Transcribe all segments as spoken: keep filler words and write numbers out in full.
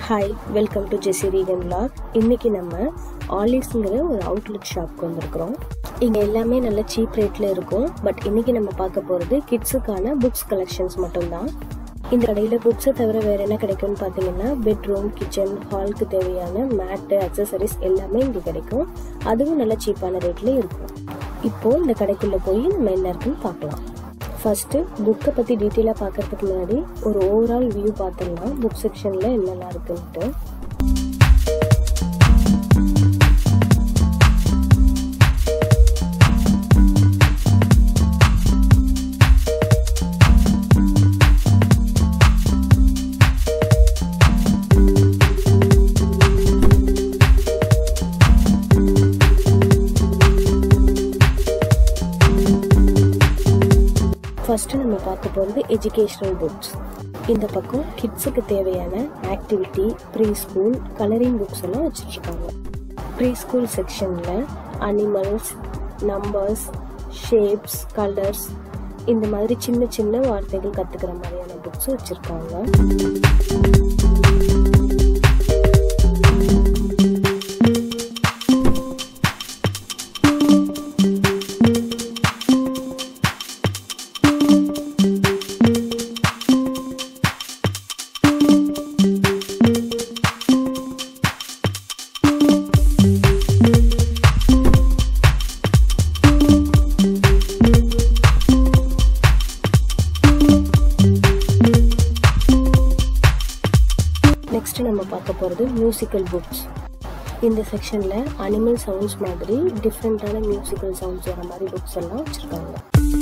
Hi, welcome to Jessy Regan vlog. இன்னைக்கு நம்ம ஆலிஸ்ங்கிற ஒரு அவுட்லெட் ஷாப்க்கு வந்திருக்கிறோம். இங்கே எல்லாமே நல்ல சீப் ரேட்டில் இருக்கும். பட் இன்னைக்கு நம்ம பார்க்க போகிறது கிட்ஸுக்கான புக்ஸ் கலெக்ஷன்ஸ் மட்டும்தான். இந்த கடையில் புக்ஸை தவிர வேறு என்ன கிடைக்கும்னு பார்த்தீங்கன்னா பெட்ரூம், கிச்சன், ஹாலுக்கு தேவையான மேட்டு, அக்சசரிஸ் எல்லாமே இங்கே கிடைக்கும். அதுவும் நல்ல சீப்பான ரேட்டில் இருக்கும். இப்போது இந்த கடைக்குள்ளே போய் நம்ம என்ன இருக்குன்னு பார்க்கலாம். ஃபர்ஸ்ட் புக்கை பற்றி டீட்டெயிலாக பார்க்கறதுக்கு முன்னாடி ஒரு ஓவரால் வியூ பார்த்துடலாம் புக் செக்ஷனில் என்னெல்லாம் இருக்குன்ட்டு. ஃபர்ஸ்ட் நம்ம பார்க்க போகிறது எஜுகேஷனல் புக்ஸ். இந்த பக்கம் கிட்ஸுக்கு தேவையான activity, pre school, colouring books எல்லாம் வச்சுட்ருக்காங்க. ப்ரீ ஸ்கூல் செக்ஷனில் அனிமல்ஸ், நம்பர்ஸ், ஷேப்ஸ், கலர்ஸ் இந்த மாதிரி சின்ன சின்ன வார்த்தைகள் கற்றுக்கிற மாதிரியான புக்ஸ் வச்சுருக்காங்க. நெக்ஸ்ட் நம்ம பார்க்க போகிறது மியூசிக்கல் புக்ஸ். இந்த செக்ஷனில் அனிமல் சவுண்ட்ஸ் மாதிரி டிஃப்ரெண்ட்டான மியூசிக்கல் சவுண்ட்ஸ் வர மாதிரி புக்ஸ் எல்லாம் வச்சுருக்காங்க.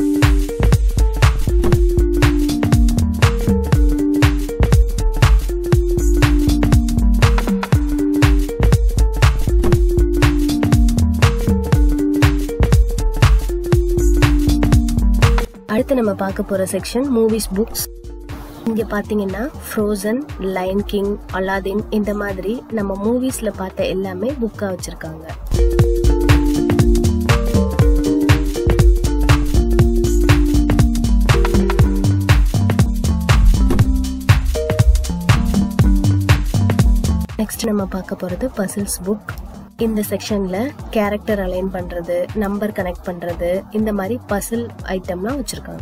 அடுத்து நம்ம பார்க்க போகிற செக்ஷன் மூவிஸ் புக்ஸ். இங்கே பார்த்தீங்கன்னா ஃப்ரோசன், லயன் கிங், அலாதீன் இந்த மாதிரி நம்ம மூவிஸில் பார்த்த எல்லாமே புக்காக வச்சுருக்காங்க. நெக்ஸ்ட் நம்ம பார்க்க போகிறது பசில்ஸ் புக். இந்த செக்ஷனில் கேரக்டர் அலைன் பண்ணுறது, நம்பர் கனெக்ட் பண்ணுறது இந்த மாதிரி பசில் ஐட்டம்லாம் வச்சுருக்காங்க.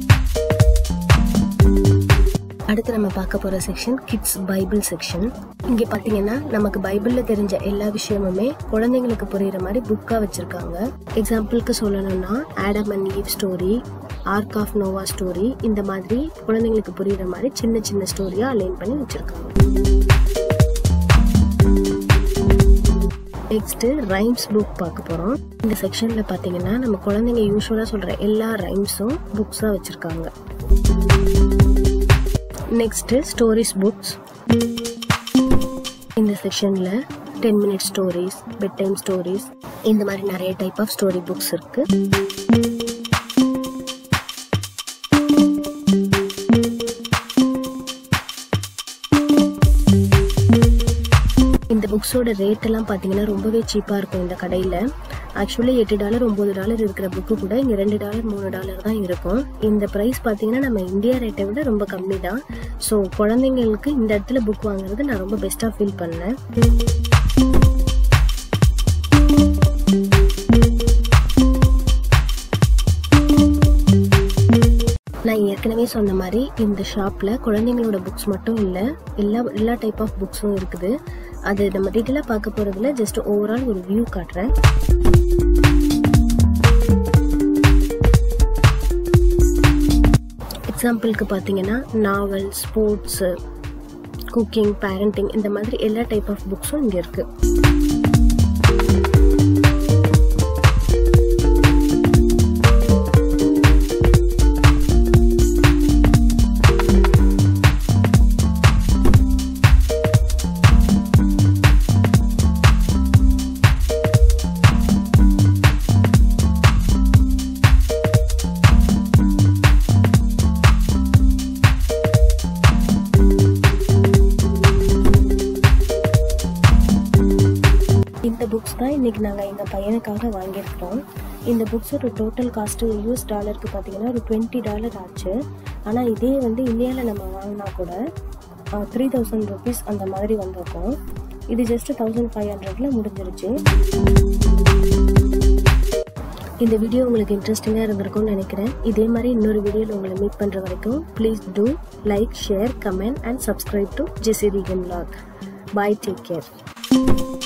அடுத்து நம்ம பார்க்க போகிற செக்ஷன் கிட்ஸ் பைபிள் செக்ஷன். இங்கே பார்த்தீங்கன்னா நமக்கு பைபிளில் தெரிஞ்ச எல்லா விஷயமுமே குழந்தைங்களுக்கு புரிகிற மாதிரி புக்காக வச்சுருக்காங்க. எக்ஸாம்பிளுக்கு சொல்லணும்னா Adam and Eve story, ark of Noah story இந்த மாதிரி குழந்தைங்களுக்கு புரிகிற மாதிரி சின்ன சின்ன ஸ்டோரியாக அலைன் பண்ணி வச்சுருக்காங்க. நெக்ஸ்ட்டு ரைம்ஸ் புக் பார்க்க போகிறோம். இந்த செக்ஷனில் பார்த்தீங்கன்னா நம்ம குழந்தைங்க யூஸ்வலாக சொல்கிற எல்லா ரைம்ஸும் புக்ஸாக வச்சுருக்காங்க. Next stories books. இந்த செக்ஷன்ல ten minute stories, bedtime stories இந்த மாதிரி நிறைய டைப் ஆஃப் ஸ்டோரி புக்ஸ் இருக்கு. இந்த புக்ஸோட ரேட் எல்லாம் பார்த்தீங்கன்னா ரொம்பவே சீப்பாக இருக்கும் இந்த கடையில். ஆக்சுவலி எட்டு டாலர் ஒம்பது டாலர் இருக்கிற புக்கு கூட இங்கே ரெண்டு டாலர் மூணு டாலர் தான் இருக்கும். இந்த ப்ரைஸ் பார்த்தீங்கன்னா நம்ம இந்தியா ரேட்டை விட ரொம்ப கம்மி தான். ஸோ குழந்தைங்களுக்கு இந்த இடத்துல புக் வாங்குறது நான் ரொம்ப பெஸ்ட்டாக ஃபீல் பண்ணேன். நான் ஏற்கனவே சொன்ன மாதிரி இந்த ஷாப்பில் குழந்தைங்களோட புக்ஸ் மட்டும் இல்லை, எல்லா எல்லா டைப் ஆஃப் புக்ஸும் இருக்குது. அது நம்ம டீட்டெயிலாக பார்க்க போகிறதுல ஜஸ்ட் ஓவரால் ஒரு வியூ காட்டுறேன். எக்ஸாம்பிளுக்கு பார்த்தீங்கன்னா நாவல், ஸ்போர்ட்ஸு, குக்கிங், பேரண்டிங் இந்த மாதிரி எல்லா டைப் ஆஃப் புக்ஸும் இங்கே இருக்குது. இந்த புக்ஸ் தான் இன்றைக்கி நாங்கள் எங்கள் பையனுக்காக வாங்கியிருக்கிறோம். இந்த புக்ஸோட டோட்டல் காஸ்ட்டு யூஎஸ் டாலருக்கு பார்த்தீங்கன்னா ஒரு டுவெண்ட்டி டாலர் ஆச்சு. ஆனால் இதே வந்து இந்தியாவில் நம்ம வாங்கினா கூட த்ரீ தௌசண்ட் ருபீஸ் அந்த மாதிரி வந்திருக்கும். இது ஜஸ்ட் தௌசண்ட் ஃபைவ் ஹண்ட்ரட்ல முடிஞ்சிருச்சு. இந்த வீடியோ உங்களுக்கு இன்ட்ரெஸ்டிங்காக இருந்திருக்கும்னு நினைக்கிறேன். இதே மாதிரி இன்னொரு வீடியோவில் உங்களை மீட் பண்ணுற வரைக்கும் please do like, share, comment and subscribe to Jessy Regan vlog. Bye, take care.